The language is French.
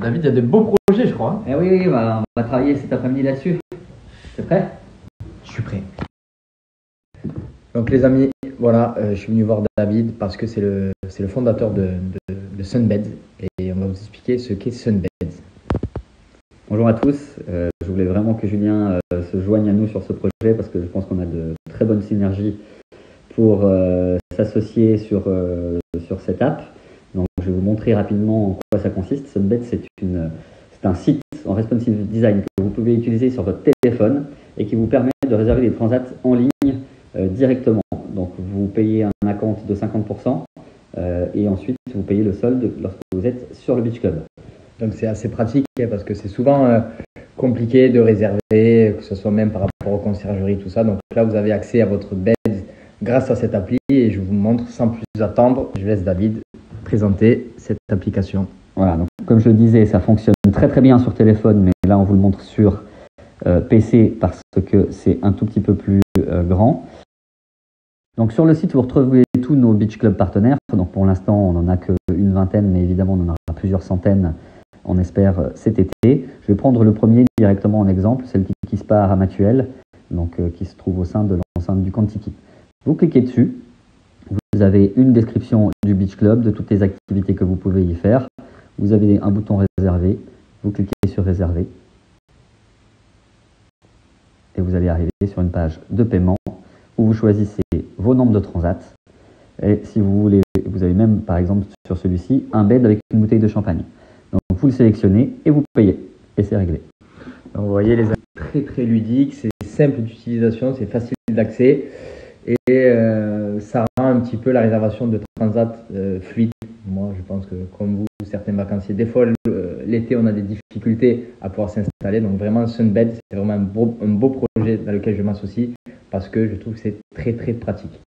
David, il y a des beaux projets, je crois. Eh oui, on va travailler cet après-midi là-dessus. C'est prêt? Je suis prêt. Donc les amis, voilà, je suis venu voir David parce que c'est le fondateur de Sunbeds et on va vous expliquer ce qu'est Sunbeds. Bonjour à tous. Je voulais vraiment que Julien se joigne à nous sur ce projet parce que je pense qu'on a de très bonnes synergies pour s'associer sur cette app. Donc je vais vous montrer rapidement en quoi ça consiste. Sunbeds, c'est un site en responsive design que vous pouvez utiliser sur votre téléphone et qui vous permet de réserver des transats en ligne directement. Donc vous payez un acompte de 50% et ensuite vous payez le solde lorsque vous êtes sur le Beach Club. Donc c'est assez pratique parce que c'est souvent compliqué de réserver, que ce soit même par rapport aux conciergeries, tout ça. Donc là vous avez accès à votre bed grâce à cette appli et je vous montre sans plus attendre. Je laisse David présenter cette application. Voilà, donc comme je le disais, ça fonctionne très très bien sur téléphone, mais là on vous le montre sur PC parce que c'est un tout petit peu plus grand. Donc sur le site, vous retrouvez tous nos Beach Club partenaires. Donc pour l'instant, on n'en a qu'une vingtaine, mais évidemment, on en aura plusieurs centaines, on espère, cet été. Je vais prendre le premier directement en exemple, c'est le Tiki Spa Ramatuelle, donc qui se trouve au sein de l'enceinte du Contiki. Vous cliquez dessus, vous avez une description du Beach Club, de toutes les activités que vous pouvez y faire. Vous avez un bouton réservé, vous cliquez sur réserver et vous allez arriver sur une page de paiement où vous choisissez vos nombres de transats. Et si vous voulez, vous avez même par exemple sur celui-ci un bed avec une bouteille de champagne. Donc vous le sélectionnez et vous payez et c'est réglé. Donc vous voyez les amis, très très ludique, c'est simple d'utilisation, c'est facile d'accès et ça rend un petit peu la réservation de transat fluide. Moi je pense que comme vous, certains vacanciers, des fois l'été on a des difficultés à pouvoir s'installer. Donc vraiment Sunbeds, c'est vraiment un beau projet dans lequel je m'associe parce que je trouve que c'est très très pratique.